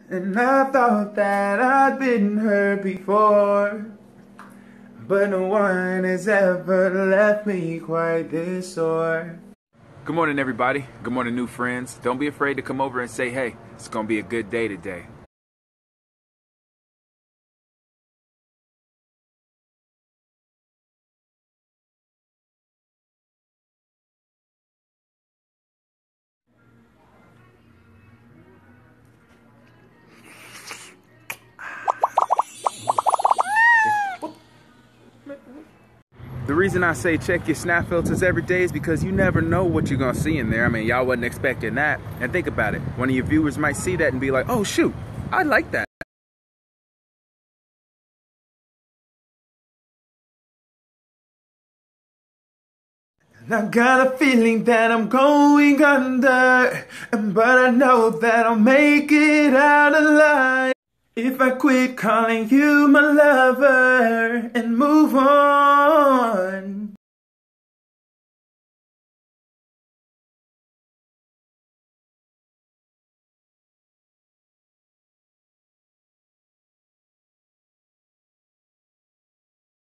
And I thought that I'd been hurt before, but no one has ever left me quite this sore. Good morning, everybody. Good morning, new friends. Don't be afraid to come over and say, hey, it's gonna be a good day today. The reason I say check your snap filters every day is because you never know what you're gonna see in there. I mean, y'all wasn't expecting that. And think about it. One of your viewers might see that and be like, oh shoot, I like that. I got a feeling that I'm going under, but I know that I'll make it out alive if I quit calling you my lover and move on.